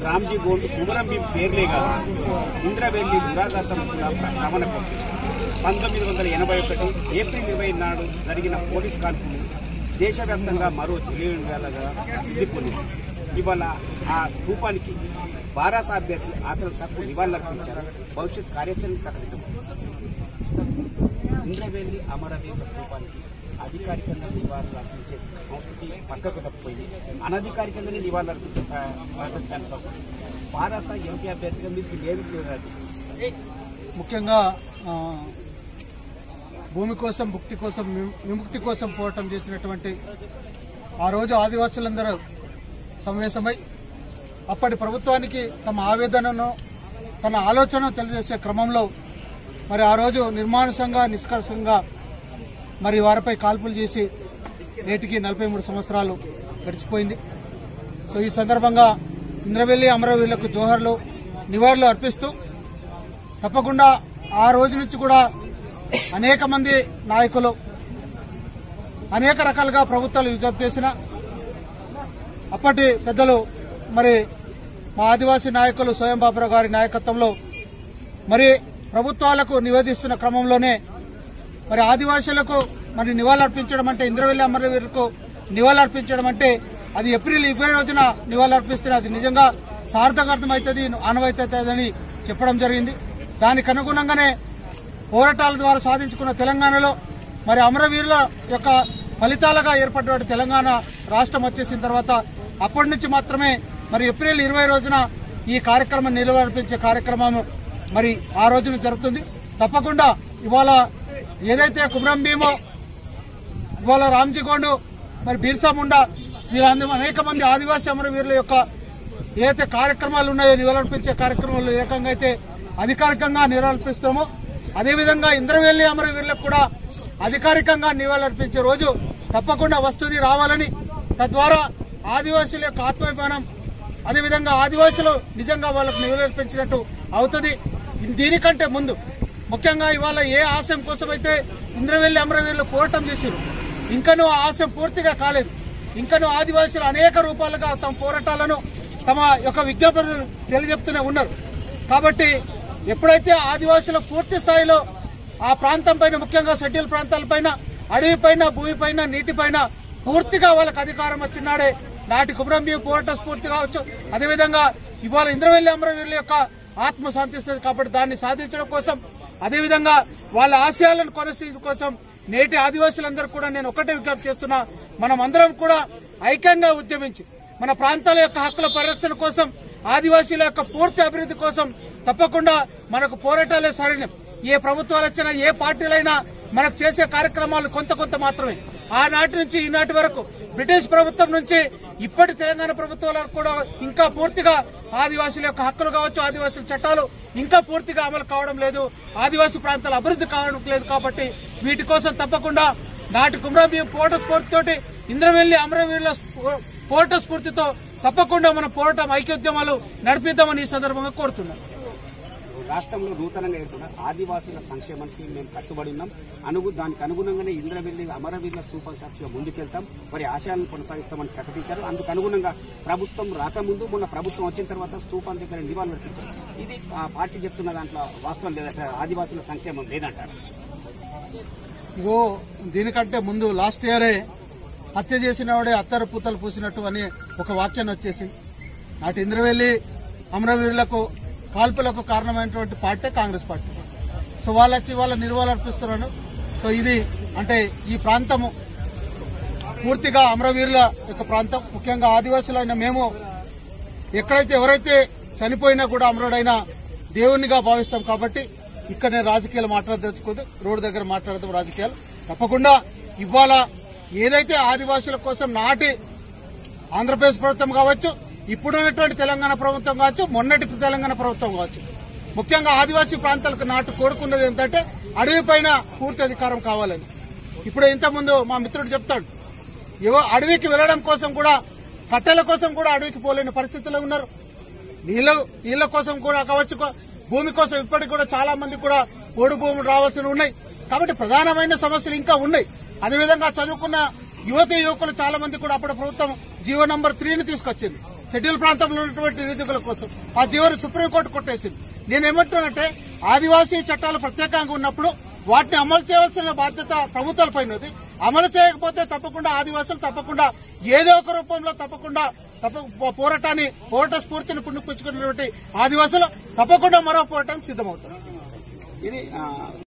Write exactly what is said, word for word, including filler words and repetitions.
రామ్జీ గోండ్ కుమరం భీం పేర్లే కాదు ఇంద్రవెల్లి దురాఘాతం కూడా ప్రస్తావనకు వచ్చింది. పంతొమ్మిది వందల ఎనభై ఒకటి ఏప్రిల్ ఇరవై నాడు జరిగిన పోలీస్ కాల్పులు దేశవ్యాప్తంగా మరో చెలివేళగా ప్రసిద్ధి పొందింది. ఇవాళ ఆ స్థూపానికి బారాస అభ్యర్థి ఆతల సక్కు నివాళులర్పించారు. భవిష్యత్ కార్యాచరణ ప్రకటించబడింది. ఇంద్రవెల్లి అమరవీరుల స్థూపానికి అధికారికంగా నివాళులు అర్పించే సంస్కృతి పక్కకు తప్పిపోయింది. అనధికారికంగానే నివాళులు అర్పించే పద్ధతి కొనసాగుతుంది. బారాస ఎంపీ అభ్యర్థిగా మీకు ఏమి అర్పిస్తుంది? ముఖ్యంగా భూమి కోసం భుక్తి కోసం విముక్తి కోసం పోరాటం చేసినటువంటి ఆ రోజు ఆదివాసులందరూ సమావేశమై అప్పటి ప్రభుత్వానికి తమ ఆవేదనను తన ఆలోచనను తెలియజేసే క్రమంలో మరి ఆ రోజు నిర్మానుషంగా నిష్కర్షంగా మరి వారిపై కాల్పులు చేసి నేటికి నలభై మూడు సంవత్సరాలు గడిచిపోయింది. సో ఈ సందర్భంగా ఇంద్రవెల్లి అమరవీరులకు జోహర్లు నివాళులు అర్పిస్తూ తప్పకుండా ఆ రోజు నుంచి కూడా అనేక మంది నాయకులు అనేక రకాలుగా ప్రభుత్వాలు విజ్ఞప్తి చేసిన అప్పటి పెద్దలు మరి మా ఆదివాసీ నాయకులు స్వయం బాబురావు గారి నాయకత్వంలో మరి ప్రభుత్వాలకు నివేదిస్తున్న క్రమంలోనే మరి ఆదివాసీలకు మరి నివాళులర్పించడం అంటే ఇంద్రవెల్లి అమరవీరులకు నివాళులర్పించడం అంటే అది ఏప్రిల్ ఇరవై రోజున నివాళులర్పిస్తే అది నిజంగా సార్థకార్థమవుతుంది, ఆనవాయితీని చెప్పడం జరిగింది. దానికి అనుగుణంగానే పోరాటాల ద్వారా సాధించుకున్న తెలంగాణలో మరి అమరవీరుల యొక్క ఫలితాలుగా ఏర్పడిన తెలంగాణ రాష్ట్రం వచ్చేసిన తర్వాత అప్పటి నుంచి మాత్రమే మరి ఏప్రిల్ ఇరవై రోజున ఈ కార్యక్రమం నిలువర్పించే కార్యక్రమం మరి ఆ రోజున జరుగుతుంది. తప్పకుండా ఇవాళ ఏదైతే కుమరం భీమో ఇవాళ రామ్జీ గోండ్ మరి బిర్సా ముండా వీళ్ళందరూ అనేక మంది ఆదివాసీ అమరవీరుల యొక్క ఏదైతే కార్యక్రమాలు ఉన్నాయో నివాళులర్పించే కార్యక్రమాలు ఏకంగా అయితే అధికారికంగా నివాళులర్పిస్తామో అదేవిధంగా ఇంద్రవెల్లి అమరవీరులకు కూడా అధికారికంగా నివాళులర్పించే రోజు తప్పకుండా వస్తుంది రావాలని, తద్వారా ఆదివాసీల యొక్క ఆత్మాభిమానం అదేవిధంగా ఆదివాసులు నిజంగా వాళ్ళకు నివాళులర్పించినట్టు అవుతుంది. దీనికంటే ముందు ముఖ్యంగా ఇవాళ ఏ ఆశయం కోసమైతే ఇంద్రవెల్లి అమరవీరులు పోరాటం చేశారు ఇంకనూ ఆ ఆశయం పూర్తిగా కాలేదు. ఇంకనూ ఆదివాసులు అనేక రూపాలుగా తమ పోరాటాలను తమ యొక్క విజ్ఞాపనలు తెలియజెప్తూనే ఉన్నారు. కాబట్టి ఎప్పుడైతే ఆదివాసులు పూర్తి స్థాయిలో ఆ ప్రాంతం పైన ముఖ్యంగా షెడ్యూల్ ప్రాంతాలపైన అడవిపైన భూమిపైన నీటిపైన పూర్తిగా వాళ్ళకి అధికారం వచ్చినాడే నాటి కుమరం భీం పోరాట స్ఫూర్తి కావచ్చు. అదేవిధంగా ఇవాళ ఇంద్రవెల్లి అమరవీరుల యొక్క ఆత్మ శాంతిస్తుంది. కాబట్టి దాన్ని సాధించడం కోసం అదేవిధంగా వాళ్ళ ఆశయాలను కొనసాగించడం కోసం నేటి ఆదివాసులందరూ కూడా నేను ఒకటే విజ్ఞప్తి చేస్తున్నా, మనం అందరం కూడా ఐక్యంగా ఉద్యమించి మన ప్రాంతాల యొక్క హక్కుల పరిరక్షణ కోసం ఆదివాసీల యొక్క పూర్తి అభివృద్ధి కోసం తప్పకుండా మనకు పోరాటాలే సరైన. ఏ ప్రభుత్వాలు వచ్చినా ఏ పార్టీలైనా మనకు చేసే కార్యక్రమాలు కొంత కొంత మాత్రమే. ఆనాటి నుంచి ఈనాటి వరకు బ్రిటిష్ ప్రభుత్వం నుంచి ఇప్పటి తెలంగాణ ప్రభుత్వాల కూడా ఇంకా పూర్తిగా ఆదివాసీల యొక్క హక్కులు కావచ్చు, ఆదివాసీల చట్టాలు ఇంకా పూర్తిగా అమలు కావడం లేదు, ఆదివాసీ ప్రాంతాల అభివృద్ధి కావడం లేదు. కాబట్టి వీటి కోసం తప్పకుండా నాటి కుమరం భీం పోరాట స్ఫూర్తితోటి ఇంద్రవెల్లి అమరవీరుల పోరాట స్ఫూర్తితో తప్పకుండా మన పోరాటం ఐక్యోద్యమాలు నడిపిద్దామని ఈ సందర్భంగా కోరుతున్నాం. రాష్ట్రంలో నూతనంగా ఏర్పడిన ఆదివాసీల సంక్షేమానికి మేము కట్టుబడి ఉన్నాం. అనుగు దానికి అనుగుణంగానే ఇంద్రవెల్లి అమరవీరుల స్థూపం సాక్షిగా ముందుకెళ్తాం, వారి ఆశయాలను కొనసాగిస్తామని ప్రకటించారు. అందుకు అనుగుణంగా ప్రభుత్వం రాకముందు మొన్న ప్రభుత్వం వచ్చిన తర్వాత స్థూపం దగ్గర నివాళులు అర్పించారు. ఇది ఆ పార్టీ చెప్తున్న దాంట్లో వాస్తవం లేదంటే ఆదివాసీల సంక్షేమం లేదంటారు. ఇగో దీనికంటే ముందు లాస్ట్ ఇయరే హత్య చేసిన వాడే అత్తరు పూతలు పూసినట్టు అని ఒక వాక్యాన్ని వచ్చేసింది. నాటి ఇంద్రవెల్లి అమరవీరులకు కాల్పులకు కారణమైనటువంటి పార్టీ కాంగ్రెస్ పార్టీ. సో వాళ్ళు వచ్చి వాళ్ళ నిర్వాళులు అర్పిస్తున్నారు. సో ఇది అంటే ఈ ప్రాంతము పూర్తిగా అమరవీరుల యొక్క ప్రాంతం. ముఖ్యంగా ఆదివాసులైన మేము ఎక్కడైతే ఎవరైతే చనిపోయినా కూడా అమరుడైనా దేవునిగా భావిస్తాం. కాబట్టి ఇక్కడ రాజకీయాలు మాట్లాడదలుచుకోదు, రోడ్డు దగ్గర మాట్లాడదాం రాజకీయాలు. తప్పకుండా ఇవాళ ఏదైతే ఆదివాసుల కోసం నాటి ఆంధ్రప్రదేశ్ ప్రభుత్వం కావచ్చు, ఇప్పుడున్నటువంటి తెలంగాణ ప్రభుత్వం కావచ్చు, మొన్నటి తెలంగాణ ప్రభుత్వం కావచ్చు, ముఖ్యంగా ఆదివాసీ ప్రాంతాలకు నాటు కోరుకున్నది ఏంటంటే అడవి పైన పూర్తి అధికారం కావాలని. ఇప్పుడు ఇంతకుముందు మా మిత్రుడు చెప్తాడు, ఏవో అడవికి వెళ్లడం కోసం కూడా కట్టెల కోసం కూడా అడవికి పోలేని పరిస్థితుల్లో ఉన్నారు. నీళ్ల నీళ్ల కోసం కూడా కావచ్చు, భూమి కోసం ఇప్పటికి కూడా చాలా మంది కూడా పోడు భూములు రావాల్సి ఉన్నాయి. కాబట్టి ప్రధానమైన సమస్యలు ఇంకా ఉన్నాయి. అదేవిధంగా చదువుకున్న యువతి యువకులు చాలా మంది కూడా అప్పుడు ప్రభుత్వం జీవో నంబర్ త్రీని తీసుకొచ్చింది. షెడ్యూల్ ప్రాంతంలో ఉన్నటువంటి నిరుద్యోగుల కోసం ఆ జీవోని సుప్రీంకోర్టు కొట్టేసింది. నేనేమంటున్నానంటే ఆదివాసీ చట్టాలు ప్రత్యేకంగా ఉన్నప్పుడు వాటిని అమలు చేయవలసిన బాధ్యత ప్రభుత్వాలపై ఉన్నది. అమలు చేయకపోతే తప్పకుండా ఆదివాసులు తప్పకుండా ఏదో ఒక రూపంలో తప్పకుండా తప్ప పోరాటాన్ని పోరాట స్ఫూర్తిని పుణ్యపుచ్చుకున్నటువంటి ఆదివాసులు తప్పకుండా మరో పోరాటానికి సిద్దమవుతారు. ఇది